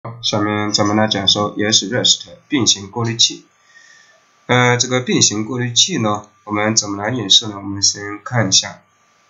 下面咱们来讲说 ES-REST 并行过滤器。这个并行过滤器呢，我们怎么来演示呢？我们先看一下。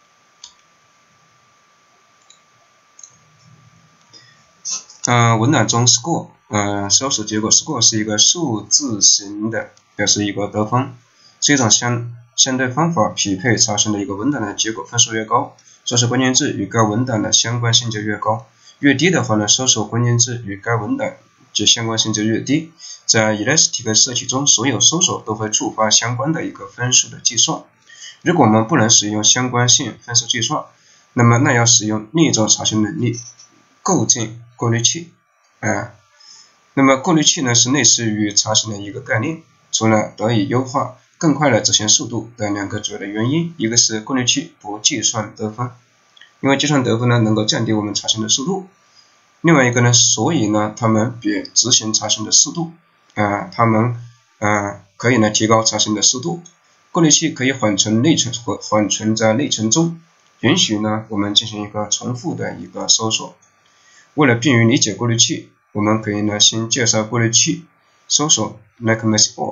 文档中 score， 搜索结果 score 是一个数字型的，表示一个得分，是一种相对方法匹配查询的一个文档的结果，分数越高，搜索关键字与该文档的相关性就越高。越低的话呢，搜索关键字与该文档及相关性就越低。在 Elastic 社区中，所有搜索都会触发相关的一个分数的计算。如果我们不能使用相关性分数计算，那要使用另一种查询能力——构建过滤器。那么过滤器呢是类似于查询的一个概念，除了得以优化更快的执行速度的两个主要的原因，一个是过滤器不计算得分，因为计算得分呢能够降低我们查询的速度。另外一个呢，所以呢它们比执行查询的速度，它们可以呢提高查询的速度。过滤器可以缓存在内存中，允许呢我们进行一个重复的一个搜索。为了便于理解过滤器，我们可以呢先介绍过滤器。搜索 like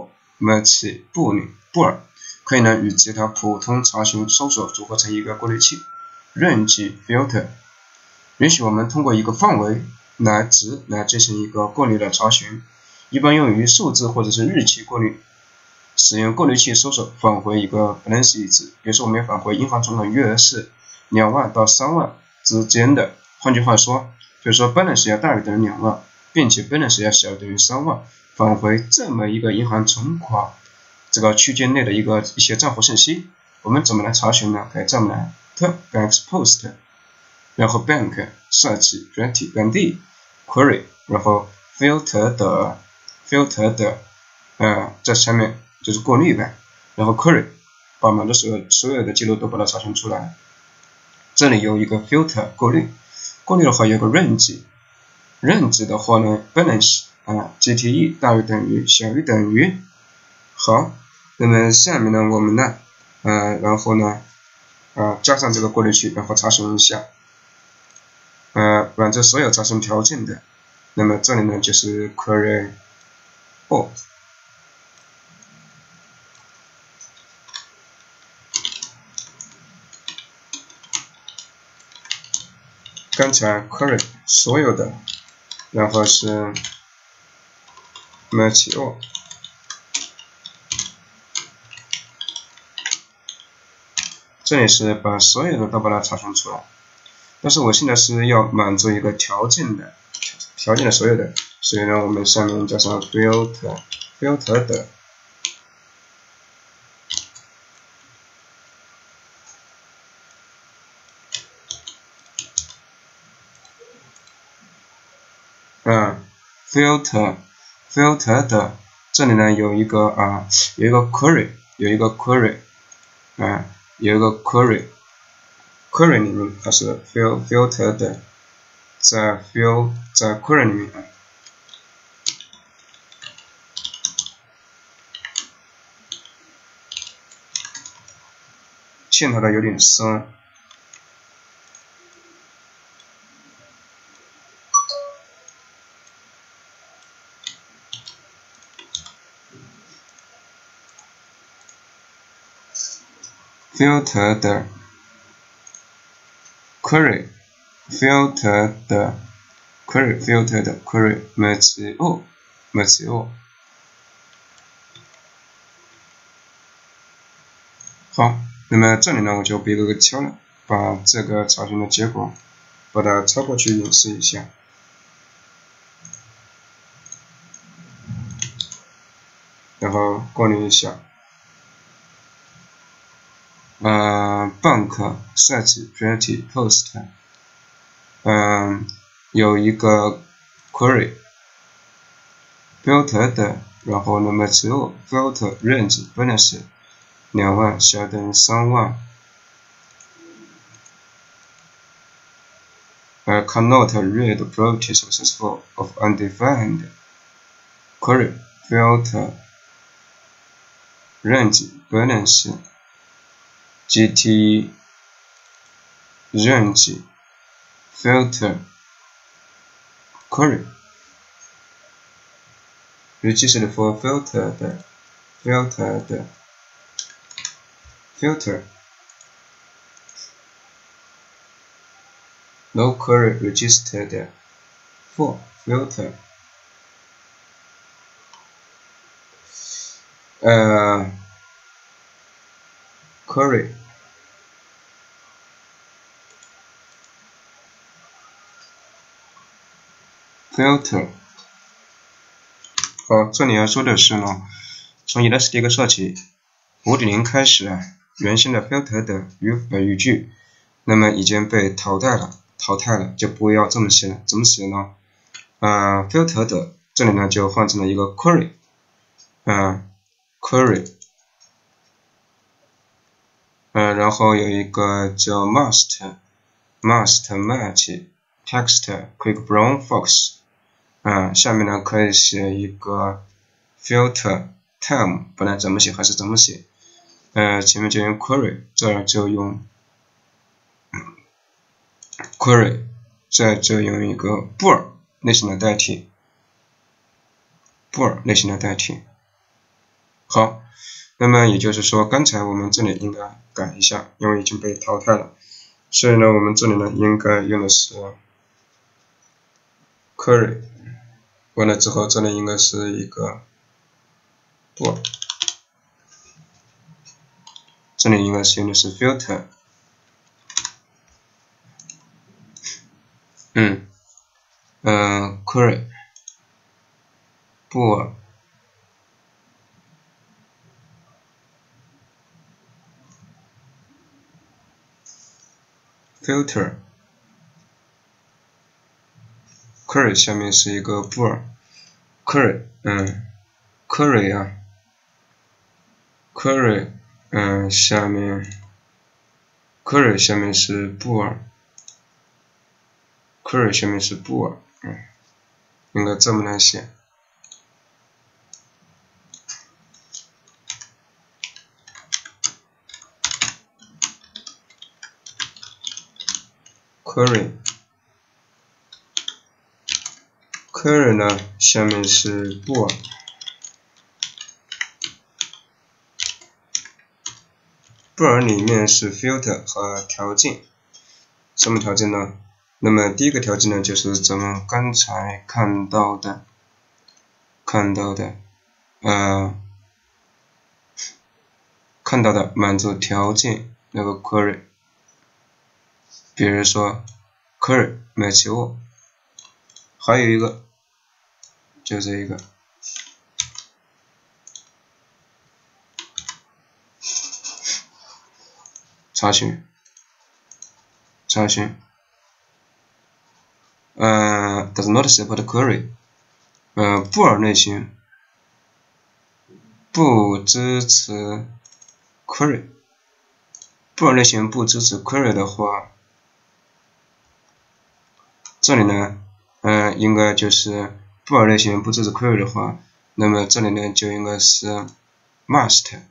Machibouler 可以呢与其他普通查询搜索组合成一个过滤器。Range filter 允许我们通过一个范围来进行一个过滤的查询，一般用于数字或者是日期过滤。使用过滤器搜索返回一个 balance 值，比如说我们要返回银行存款余额是2万到3万之间的，换句话说，就是说 balance 要大于等于2万，并且 balance 要小于等于3万，返回这么一个银行存款这个区间内的一些账户信息。我们怎么来查询呢？可以这么来 ：banks post， 然后 bank search directory 本地 query， 然后 filter 的这下面就是过滤呗，然后 query 把我们的所有的记录都把它查询出来。这里有一个 filter 过滤的话有个 range 的话呢 balance GTE 大于等于小于等于。好，那么下面呢我们呢然后呢加上这个过滤器，然后查询一下满足所有查询条件的。那么这里呢就是 query all。刚才 query 所有的，然后是 match all， 这里是把所有的都把它查询出来。但是我现在是要满足一个条件的所有的，所以呢我们下面加上 filter 的。filter 的，这里呢有一个 query， query 里面它是 filter 的，在 query 里面嵌套的有点深。filter 的 query match all。好，那么这里呢我就别个敲了，把这个查询的结果把它抄过去演示一下。然后过滤一下。bank search directory post， 有一个 query filter 的，然后那么只有 filter range balance 2万小等于3万cannot read property successful of undefined query filter range balance GTE range filter query registered for filter no query registered for filter query filter。 好，这里要说的是呢，从 Elastic 说起 5.0 开始啊，原先的 filter 的语句，那么已经被淘汰了，就不要这么写了。怎么写呢？filter 的这里呢就换成了一个 query， query， 然后有一个叫 must match text quick brown fox， 下面呢可以写一个 filter time， 本来怎么写还是怎么写，前面就用 query， 这儿就用 query， 这就用一个 bool 类型的代替 ，bool 类型的代替。好，那么也就是说，刚才我们这里应该改一下，因为已经被淘汰了，所以呢，我们这里呢应该用的是 query， 完了之后，这里应该是一个 bool， 这里应该是用的是 filter， query bool filter query 下面是一个 bool query， query 啊 query， 下面 query 下面是 bool query 下面是 bool， 应该这么来写。query 呢，下面是 bool， bool 里面是 filter 和条件，什么条件呢？那么第一个条件呢，就是咱们刚才看到的满足条件那个 query， 比如说 query match all， 还有一个就这一个查询does not support query， bool 类型不支持 query， bool 类型不支持 query 的话，这里呢应该就是 bool 类型不支持 query 的话，那么这里呢就应该是 must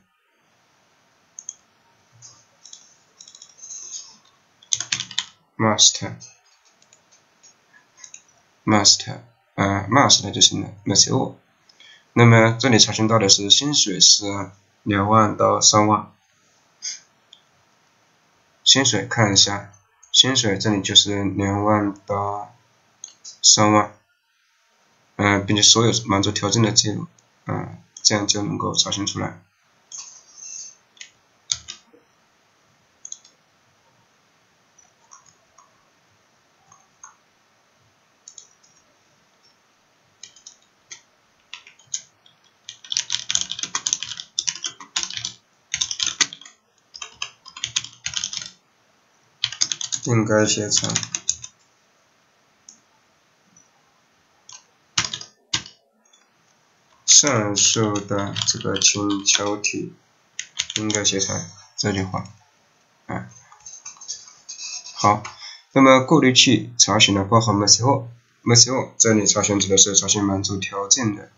就行了 match all。 那么这里查询到的是薪水是2万到3万，薪水看一下，薪水这里就是2万到3万，并且所有满足条件的记录，这样就能够查询出来。应该写成上述的这个请求题，应该写成这句话。好，那么过滤器查询呢，包含 match all， 这里查询指的是查询满足条件的，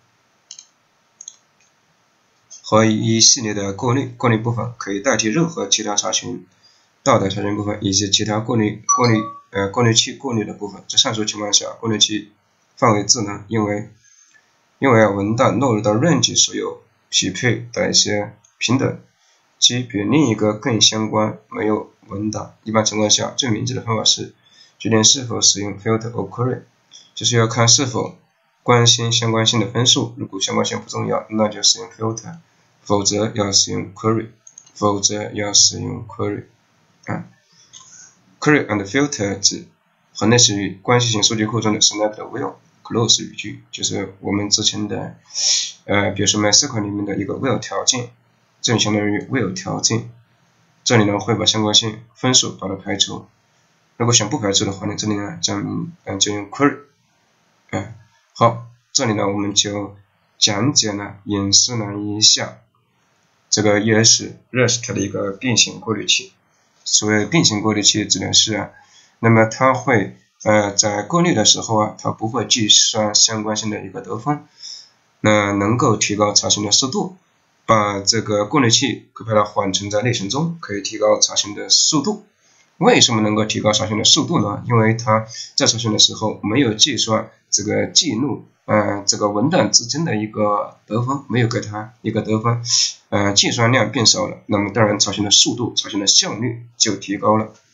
和一系列的过滤部分可以代替任何其他查询到的查询部分以及其他过滤器过滤的部分。在上述情况下，过滤器范围智能，因为因为文档落入到 range 所有匹配的一些平等，即比另一个更相关没有文档。一般情况下，最明智的方法是决定是否使用 filter or query， 就是要看是否关心相关性的分数，如果相关性不重要，那就使用 filter， 否则要使用 query， Query and filter 指和类似于关系型数据库中的 snap 的 while close 语句，就是我们之前的比如说 MySQL 里面的一个 while 条件，这里相当于 while 条件，这里呢会把相关性分数把它排除。如果想不排除的话呢，这里呢就用 query。好，这里呢我们就讲解了演示了一下这个 REST 的一个并行过滤器。所谓并行过滤器指的是那么它会在过滤的时候它不会计算相关性的一个得分，那能够提高查询的速度，把这个过滤器可以把它缓存在内存中，可以提高查询的速度。为什么能够提高查询的速度呢？因为它在查询的时候没有计算这个记录这个文档之间的一个得分，没有给它一个得分，计算量变少了，那么当然查询的速度、查询的效率就提高了。